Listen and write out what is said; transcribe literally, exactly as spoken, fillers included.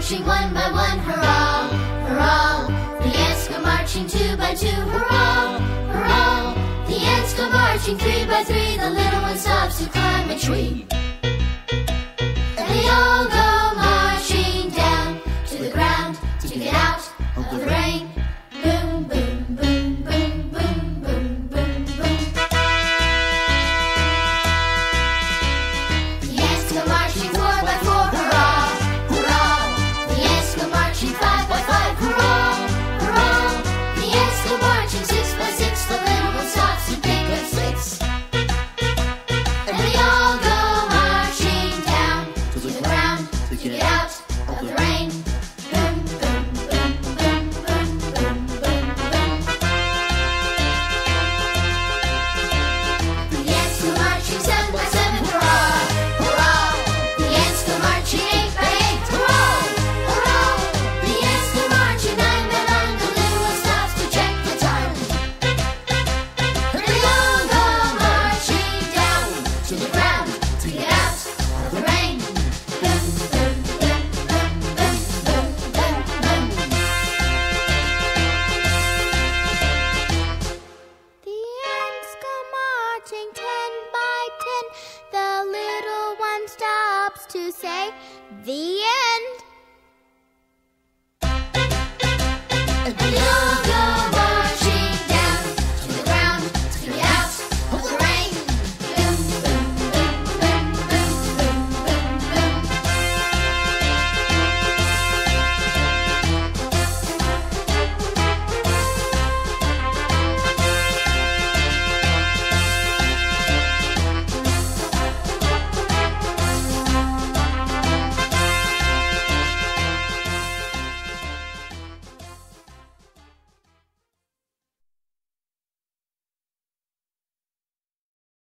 marching one by one, hurrah, hurrah. The ants go marching two by two, hurrah, hurrah. The ants go marching three by three, the little one stops to climb a tree. And they all go marching down to the ground to get out of the rain. Boom, boom, boom, boom, boom, boom, boom, boom. The ants go marching four by four, hurrah, hurrah. The ants go marching five by five, hurrah, hurrah. The ants go marching six by six, the little one stops to pick up sticks. And they all go marching down to the ground to get out of the rain. Boom, boom, boom, boom, boom, boom, boom, boom. The ants go marching seven by seven, hurrah, hurrah. The ants go marching eight by eight, hurrah, hurrah. The ants go marching nine by nine, the little one stops to check the time. And they all go marching down to the ground to get out of the rain. Boom, boom, boom, boom, boom, boom, boom, boom. The ants go marching ten by ten. The little one stops to say, the end. And they all